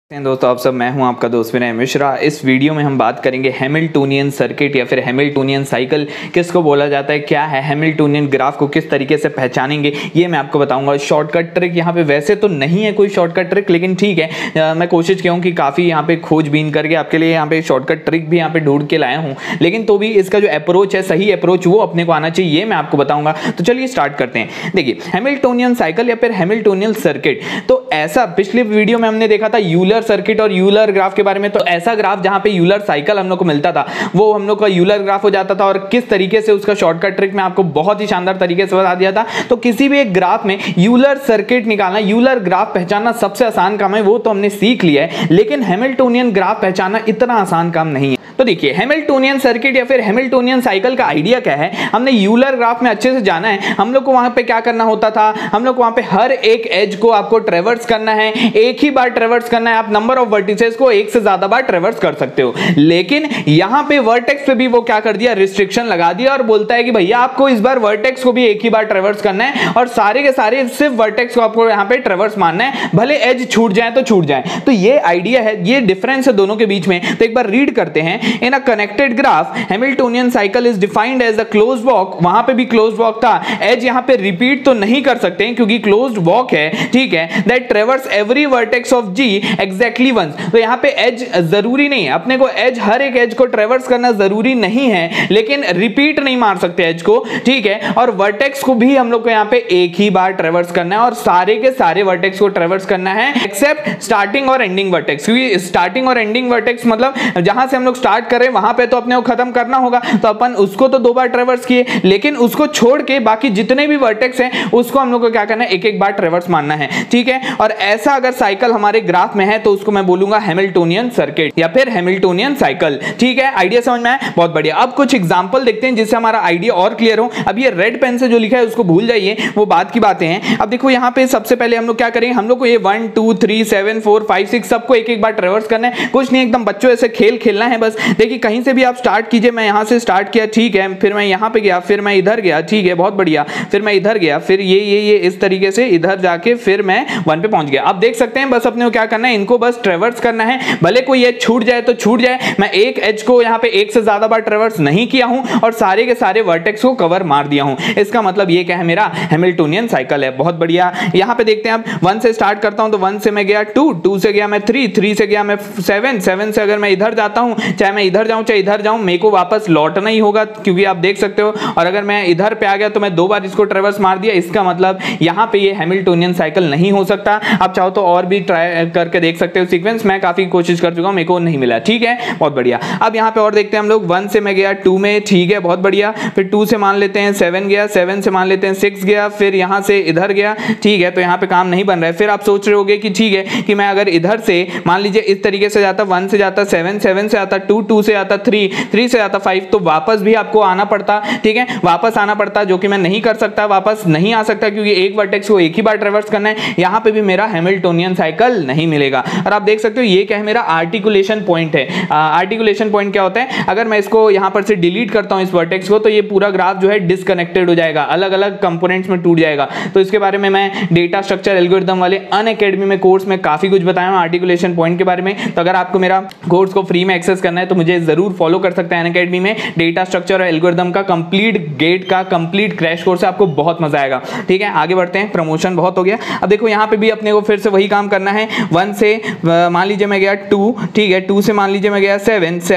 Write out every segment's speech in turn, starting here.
दोस्तों आप सब, मैं हूं आपका दोस्त विनय मिश्रा। इस वीडियो में हम बात करेंगे हैमिल्टोनियन सर्किट या फिर हैमिल्टोनियन साइकिल किसको बोला जाता है, क्या है हैमिल्टोनियन ग्राफ को किस तरीके से पहचानेंगे, ये मैं आपको बताऊंगा। शॉर्टकट ट्रिक यहाँ पे वैसे तो नहीं है कोई शॉर्टकट ट्रिक, लेकिन ठीक है मैं कोशिश किया हूँ कि काफ़ी यहाँ पे खोजबीन करके आपके लिए यहाँ पे शॉर्टकट ट्रिक भी यहाँ पे ढूंढ के लाया हूँ, लेकिन तो भी इसका जो अप्रोच है, सही अप्रोच वो अपने को आना चाहिए, ये मैं आपको बताऊंगा। तो चलिए स्टार्ट करते हैं। देखिए हैमिल्टोनियन साइकिल या फिर हैमिल्टोनियन सर्किट, तो ऐसा पिछले वीडियो में हमने देखा था यूलर सर्किट और यूलर ग्राफ के बारे में। तो ऐसा ग्राफ जहां पे यूलर साइकिल हम लोग को मिलता था वो हम लोग का यूलर ग्राफ हो जाता था, और किस तरीके से उसका शॉर्टकट ट्रिक मैं आपको बहुत ही शानदार तरीके से बता दिया था। तो किसी भी एक ग्राफ में यूलर सर्किट निकालना, यूलर ग्राफ पहचानना सबसे आसान काम है, वो तो हमने सीख लिया है, लेकिन हैमिल्टोनियन ग्राफ पहचानना इतना आसान काम नहीं है। तो देखिए हैमिल्टोनियन सर्किट या फिर हैमिल्टोनियन साइकिल का आइडिया क्या है, हमने यूलर ग्राफ में अच्छे से जाना है। हम लोग को वहां पे क्या करना होता था, हम लोग को वहां पे हर एक एज को आपको ट्रेवर्स करना है, एक ही बार ट्रेवर्स करना है। आप नंबर ऑफ वर्टिसेस को एक से ज्यादा बार ट्रेवर्स कर सकते हो, लेकिन यहां पे वर्टेक्स पे भी वो क्या कर दिया, रिस्ट्रिक्शन लगा दिया और बोलता है कि भैया आपको इस बार वर्टेक्स को भी एक ही बार ट्रेवर्स करना है और सारे के सारे सिर्फ वर्टेक्स को आपको यहां पे ट्रेवर्स मारना है, भले एज छूट जाए तो छूट जाए। तो ये आइडिया है, ये डिफरेंस है दोनों के बीच में। तो एक बार रीड करते हैं। In a connected graph Hamiltonian cycle is defined as a closed walk, वहां पे भी क्लोज्ड वॉक था, एज यहां पे रिपीट तो नहीं कर सकते हैं क्योंकि क्लोज्ड वॉक है, ठीक है, that traverse every vertex of G exactly once. तो यहां पे एज जरूरी नहीं है, अपने को एज हर एक एज को ट्रेवर्स करना जरूरी नहीं है, लेकिन रिपीट नहीं मार सकते एज को, ठीक है। और वर्टेक्स को भी हम लोग को यहां पे एक ही बार ट्रेवर्स करना है और सारे के सारे वर्टेक्स को ट्रेवर्स करना है एक्सेप्ट स्टार्टिंग और एंडिंग वर्टेक्स, क्योंकि स्टार्टिंग और एंडिंग वर्टेक्स मतलब जहां से हम लोग स्टार्ट कर रहे हैं वहां पे तो अपने को खत्म करना होगा, तो अपन उसको तो 2 बार ट्रेवर्स किए, लेकिन उसको छोड़ के बाकी जितने भी वर्टेक्स हैं उसको हम लोग को क्या करना है, एक एक बार ट्रेवर्स मारना है, ठीक है। और ऐसा अगर साइकिल हमारे ग्राफ में है तो उसको मैं बोलूंगा हैमिल्टोनियन सर्किट या फिर हैमिल्टोनियन साइकिल, ठीक है। आइडिया समझ में आया, बहुत बढ़िया। अब कुछ एग्जांपल देखते हैं जिससे हमारा आइडिया और क्लियर हो। अब ये रेड पेन से जो लिखा है उसको भूल जाइए, वो बात की बातें हैं। अब देखो यहाँ पे सबसे पहले हम लोग क्या करेंगे, हम लोग को ये 1 2 3 7 4 5 6 सबको एक एक बार ट्रेवर्स करना है, कुछ नहीं, एकदम बच्चों ऐसे खेल खेलना है बस। देखिए कहीं से भी आप स्टार्ट कीजिए, मैं यहां से स्टार्ट किया, ठीक है, फिर मैं यहां पे गया, फिर मैं इधर गया, ठीक है, बहुत बढ़िया, फिर मैं इधर गया, फिर ये इस तरीके से इधर जाके फिर मैं 1 पे पहुंच गया। अब देख सकते हैं बस अपने को क्या करना है, इनको बस ट्रेवर्स करना है, भले कोई एज छूट जाए तो छूट जाए। मैं एक एज को यहां पे एक से ज्यादा बार ट्रेवर्स नहीं किया हूं और सारे के सारे वर्टेक्स को कवर मार दिया हूं। इसका मतलब ये क्या है, मेरा हैमिल्टोनियन साइकिल है, बहुत बढ़िया। यहां पे देखते हैं, अब 1 से स्टार्ट करता हूं तो 1 से मैं गया 2, 2 से गया मैं 3, 3 से गया मैं 7, 7 से अगर मैं इधर जाता हूं, चाहे मैं इधर जाऊं चाहे इधर जाऊं, मेरे को वापस लौटना ही होगा क्योंकि आप देख सकते हो। और अगर मैं इधर पे आ गया तो मैं 2 बार इसको ट्रेवर्स मार दिया, इसका मतलब यहां पे ये हैमिल्टोनियन साइकिल नहीं हो सकता। आप चाहो तो और भी ट्राई करके देख सकते हो सीक्वेंस, मैं काफी कोशिश कर चुका हूं, मेरे को नहीं मिला, ठीक है, बहुत बढ़िया। अब यहां पे और देखते हैं हम लोग, 1 से मैं गया 2 में, ठीक है, बहुत बढ़िया, फिर 2 से मान लेते हैं 7 गया, 7 से मान लेते हैं 6 गया, फिर यहां से इधर गया, ठीक है। तो यहां पे काम नहीं बन रहा है। फिर आप सोच रहे होगे कि ठीक है कि मैं अगर इधर से मान लीजिए इस तरीके से जाता, 1 से जाता 7, 7 से आता 2, 2 से आता 3, 3 से आता 5, तो वापस भी आपको आना पड़ता, ठीक है, वापस आना पड़ता, जो कि मैं नहीं कर सकता, वापस नहीं आ सकता क्योंकि एक वर्टेक्स को एक ही बार ट्रेवर्स करना है। यहां पे भी मेरा हैमिल्टोनियन साइकिल नहीं मिलेगा। और आप देख सकते हो ये क्या है, मेरा आर्टिकुलेशन पॉइंट है। आर्टिकुलेशन पॉइंट क्या होता है, अगर मैं इसको यहां पर से डिलीट करता हूं इस वर्टेक्स को, तो ये पूरा ग्राफ जो है डिसकनेक्टेड हो जाएगा, अलग अलग कंपोनेंट्स में टूट जाएगा। तो इसके बारे में मैं डेटा स्ट्रक्चर एल्गोरिथम वाले अनअकैडमी में कोर्स में काफी कुछ बताया हूं आर्टिकुलेशन पॉइंट के बारे में। तो अगर आपको मेरा कोर्स को फ्री में एक्सेस करना है तो मुझे जरूर फॉलो कर सकते हैं अनअकैडमी में। डेटा स्ट्रक्चर और एल्गोरिथम का कंप्लीट गेट का कंप्लीट क्रैश कोर्स है, आपको बहुत मजा आएगा, ठीक है। आगे बढ़ते हैं, प्रमोशन बहुत हो गया। अब देखो यहाँ पे भी अपने को फिर से वही काम करना है। 1 से मान लीजिए मैं गया 2, ठीक है, 2 से मान लीजिए मैं गया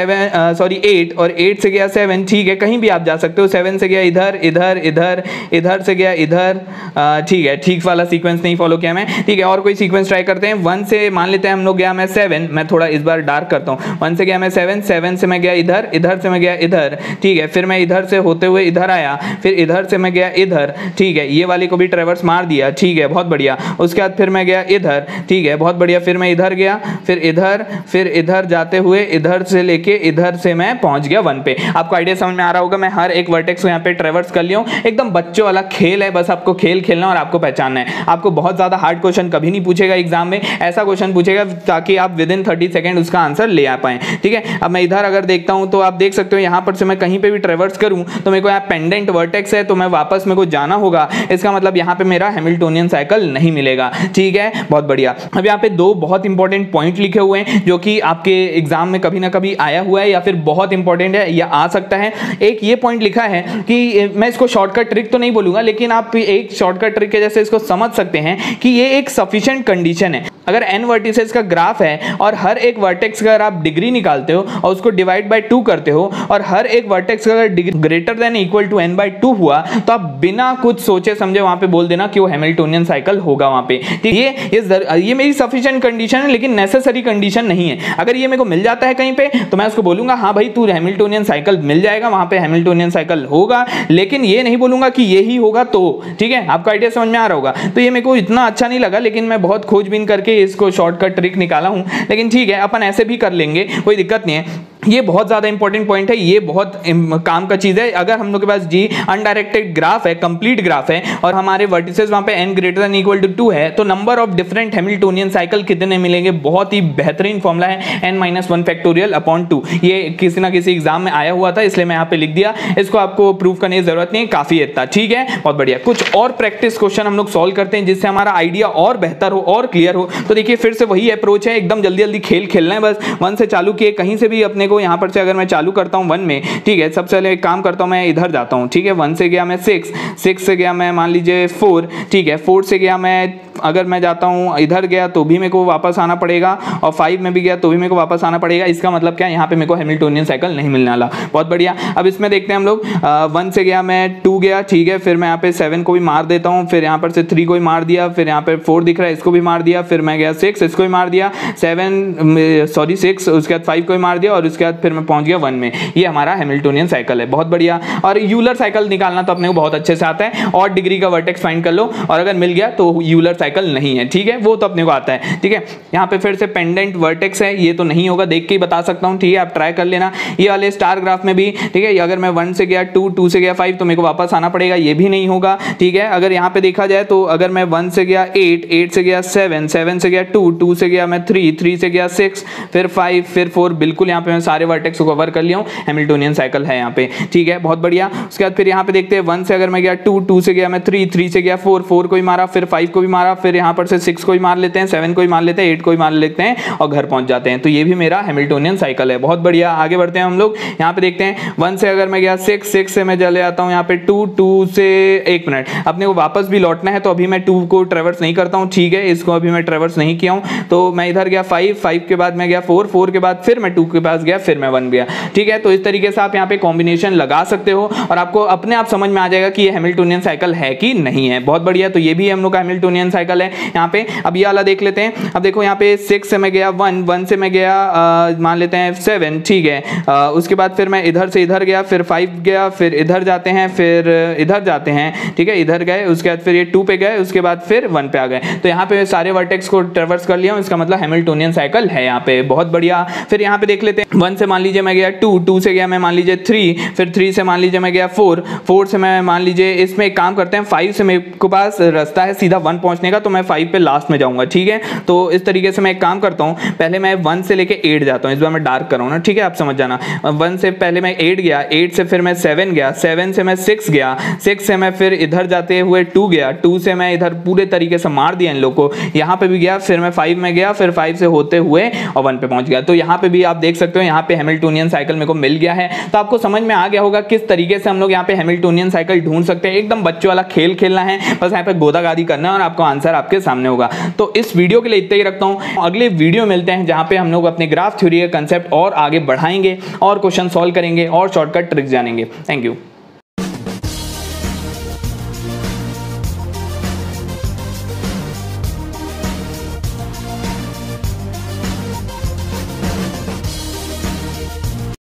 8 और 8 से गया 7, ठीक है, कहीं भी आप जा सकते हो। 7 से गया इधर इधर इधर, इधर से गया इधर, ठीक है, ठीक वाला सीक्वेंस नहीं फॉलो किया मैं, ठीक है। और कोई सीक्वेंस ट्राई करते हैं। 1 से मान लेते हैं हम लोग गया मैं 7, मैं थोड़ा इस बार डार्क करता हूँ। 1 से गया मैं 7, 7 से मैं गया इधर, इधर से मैं गया इधर, ठीक है, फिर मैं इधर से होते हुए इधर आया, फिर इधर से मैं गया इधर, ठीक है, ये वाली को भी ट्रेवर्स मार दिया, ठीक है, बहुत बढ़िया। उसके बाद फिर मैं गया इधर, ठीक है, बहुत बढ़िया, फिर मैं इधर गया, फिर इधर जाते हुए इधर से लेके इधर से मैं पहुंच गया 1 पे। आपको आइडिया समझ में आ रहा होगा, मैं हर एक वर्टेक्स को यहाँ पे ट्रेवर्स कर लिया हूँ। एकदम बच्चों वाला खेल है, बस आपको खेल खेलना और आपको पहचानना है। आपको बहुत ज्यादा हार्ड क्वेश्चन कभी नहीं पूछेगा एग्जाम में, ऐसा क्वेश्चन पूछेगा ताकि आप विद इन 30 सेकंड उसका आंसर ले आ पाए, ठीक है। अब मैं इधर अगर देखता हूं तो आप देख सकते हो यहाँ पर से मैं कहीं पे भी ट्रेवर्स करूं तो मेरे को यहाँ पेंडेंट वर्टेक्स है, तो मैं वापस मेरे को जाना होगा, इसका मतलब यहाँ पे मेरा हैमिल्टोनियन साइकिल नहीं मिलेगा। ठीक है, बहुत बढ़िया। अब यहाँ पे दो बहुत इंपॉर्टेंट पॉइंट लिखे हुए हैं जो कि आपके एग्जाम में कभी ना कभी आया हुआ है या फिर बहुत इंपॉर्टेंट है या आ सकता है। एक ये पॉइंट लिखा है कि मैं इसको शॉर्टकट ट्रिक तो नहीं बोलूंगा, लेकिन आप एक शॉर्टकट ट्रिक के जैसे इसको समझ सकते हैं कि ये एक सफिशिएंट कंडीशन है। अगर n वर्टिसेस का ग्राफ है और हर एक वर्टेक्स का अगर आप डिग्री निकालते हो और उसको डिवाइड बाय 2 करते हो और हर एक वर्टेक्स का अगर degree greater than equal to n/2 हुआ तो आप बिना कुछ सोचे समझे वहां पे बोल देना कि वो हैमिल्टोनियन साइकिल होगा वहां पे। ठीक, ये मेरी सफिशिएंट कंडीशन है, लेकिन नेसेसरी कंडीशन नहीं है। अगर ये मेरे को मिल जाता है कहीं पे तो मैं उसको बोलूंगा हाँ भाई तू हैमिल्टोनियन साइकिल मिल जाएगा, वहां पे हैमिल्टोनियन साइकिल होगा, लेकिन ये नहीं बोलूंगा कि यही होगा। तो ठीक है, आपका आइडिया समझ में आ रहा होगा। तो ये मेरे को इतना अच्छा नहीं लगा, लेकिन मैं बहुत खोजबीन करके इसको शॉर्टकट ट्रिक निकाला हूं, लेकिन ठीक है अपन ऐसे भी कर लेंगे, कोई दिक्कत नहीं है। ये बहुत ज्यादा इंपॉर्टेंट पॉइंट है, ये बहुत काम का चीज है। अगर हम लोग के पास जी अनडायरेक्टेड ग्राफ है, कंप्लीट ग्राफ है और हमारे वर्टिसेस वहां पे n greater than equal to 2 है तो number of different Hamiltonian cycle कितने मिलेंगे? बहुत ही बेहतरीन फॉर्मूला है n-1 फैक्टोरियल अपॉन 2। ये किसी ना किसी एग्जाम में आया हुआ था, इसलिए मैं यहाँ पे लिख दिया। इसको आपको प्रूव करने की जरूरत नहीं, काफी इतना ठीक है, बहुत बढ़िया। कुछ और प्रैक्टिस क्वेश्चन हम लोग सॉल्व करते हैं जिससे हमारा आइडिया और बेहतर हो और क्लियर हो। तो देखिए फिर से वही अप्रोच है, एकदम जल्दी जल्दी खेल खेलना है बस। 1 से चालू किए, कहीं से भी अपने को यहाँ पर से अगर मैं चालू करता हूँ 1 में, ठीक है, सबसे पहले एक काम करता हूँ, मैं इधर जाता हूँ। ठीक है, 1 से गया मैं 6 से गया मैं मान लीजिए 4, ठीक है, 4 से गया मैं, अगर मैं जाता हूँ इधर गया तो भी मेरे को वापस आना पड़ेगा और 5 में भी गया तो भी मेरे को वापस आना पड़ेगा। इसका मतलब क्या, यहाँ पे मेरे को हैमिल्टोनियन साइकिल नहीं मिलने वाला। बहुत बढ़िया। अब इसमें देखते हैं हम लोग 1 से गया मैं 2 गया, ठीक है, फिर मैं यहाँ पे 7 को भी मार देता हूँ, फिर यहाँ पर से 3 को भी मार दिया, फिर यहाँ पे 4 दिख रहा है इसको भी मार दिया, फिर मैं गया 6 इसको भी मार दिया, 6 उसके बाद 5 को भी मार दिया और उसके बाद फिर मैं पहुंच गया 1 में। ये हमारा हैमिल्टोनियन साइकिल है, बहुत बढ़िया। और यूलर साइकिल निकालना तो अपने को बहुत अच्छे से आता है, और डिग्री का वर्टेक्स फाइंड कर लो, और अगर मिल गया तो यूलर साइकिल नहीं है, ठीक है, वो तो अपने को आता है। ठीक है, यहाँ पे फिर से पेंडेंट वर्टेक्स है, ये तो नहीं होगा, देख के ही बता सकता हूँ, ठीक है, आप ट्राई कर लेना। ये वाले स्टार ग्राफ में भी, ठीक है, अगर मैं 1 से गया 2 से गया 5 तो मेरे को वापस आना पड़ेगा, ये भी नहीं होगा। ठीक है, अगर यहाँ पे देखा जाए तो अगर मैं 1 से गया 8 से गया 7 से गया 2 से गया मैं 3 से गया 6 फिर 5 फिर 4, बिल्कुल यहाँ पे मैं सारे वर्टेक्स को कवर कर लिया हूँ, हैमिल्टोनियन साइकिल है यहाँ पे। ठीक है, बहुत बढ़िया। उसके बाद फिर यहाँ पे देखते हैं 1 से अगर मैं गया 2 से गया मैं 3 से गया 4 को भी मारा, फिर 5 को भी मारा, फिर यहाँ पर से 6 को भी मार लेते हैं, 7 को भी मार लेते हैं, 8 को भी मार लेते हैं और घर पहुंच जाते हैं। तो ये भी मेरा हैमिल्टोनियन साइकिल है, बहुत बढ़िया। आगे बढ़ते हैं हम लोग, यहाँ पे देखते हैं 1 से अगर मैं गया 6 से मैं चले आता हूँ यहाँ पे 2 से 1 मिनट, अपने को वापस भी लौटना है तो अभी मैं 2 को ट्रेवर्स नहीं करता हूँ, ठीक है, इसको अभी मैं ट्रेवर्स नहीं किया हूँ। तो मैं इधर गया 5 के बाद मैं गया 4 के बाद फिर मैं 2 के पास गया, फिर मैं 1 गया। ठीक है, तो इस तरीके से आप यहाँ पे कॉम्बिनेशन लगा सकते हो और आपको अपने आप समझ में आ जाएगा कि ये हैमिल्टोनियन साइकिल है कि नहीं है। बहुत बढ़िया, तो ये भी हम लोग का हैमिल्टोनियन साइकिल है यहाँ पे। अब ये वाला देख लेते हैं। अब देखो यहाँ पे 6 से मैं गया 1 से मैं गया मान लेते हैं 7, ठीक है, उसके बाद फिर मैं इधर से इधर गया, फिर 5 गया, फिर इधर जाते हैं, फिर इधर जाते हैं, ठीक है, इधर गए, उसके बाद फिर ये 2 पे गए, उसके बाद फिर 1 पे आ गए। तो यहाँ पे सारे वर्टेक्स को ट्रेवर्स कर लिया हूँ, इसका मतलब हैमिल्टोनियन साइकिल है यहाँ पे, बहुत बढ़िया। फिर यहाँ पे देख लेते हैं 1 से मान लीजिए मैं गया 2 से गया मैं मान लीजिए 3, फिर 3 से मान लीजिए मैं गया 4 से मैं मान लीजिए, इसमें एक काम करते हैं 5 से मेरे को पास रास्ता है सीधा 1 पहुंचने का, तो मैं 5 पे लास्ट में जाऊंगा। ठीक है, तो इस तरीके से मैं एक काम करता हूँ, पहले मैं 1 से लेके 8 जाता हूँ, इस बार मैं डार्क कर रहा हूँ ना, ठीक है, आप समझ जाना। 1 से पहले मैं 8 गया, 8 से फिर मैं 7 गया, 7 से मैं 6 गया, 6 से मैं फिर इधर जाते हुए 2 गया, 2 से मैं इधर पूरे तरीके से मार दिया इन लोग को, यहाँ पे भी गया, फिर मैं 5 में गया, फिर 5 से होते हुए और 1 पे पहुंच गया। तो यहाँ पे भी आप देख सकते हो, यहाँ पे हैमिल्टोनियन साइकिल मेरे को मिल गया है। तो आपको समझ में आ गया होगा किस तरीके से हम लोग यहाँ पे हैमिल्टोनियन साइकिल ढूंढ सकते हैं। एकदम बच्चों वाला खेल खेलना है, बस यहाँ पे गोदागादी करना है और आपको आंसर आपके सामने होगा। तो इस वीडियो के लिए इतना ही रखता हूँ, अगले वीडियो मिलते हैं जहाँ पे हम लोग अपने ग्राफ थ्योरी के कंसेप्ट और आगे बढ़ाएंगे और क्वेश्चन सॉल्व करेंगे और शॉर्टकट ट्रिक्स जानेंगे। Thank you.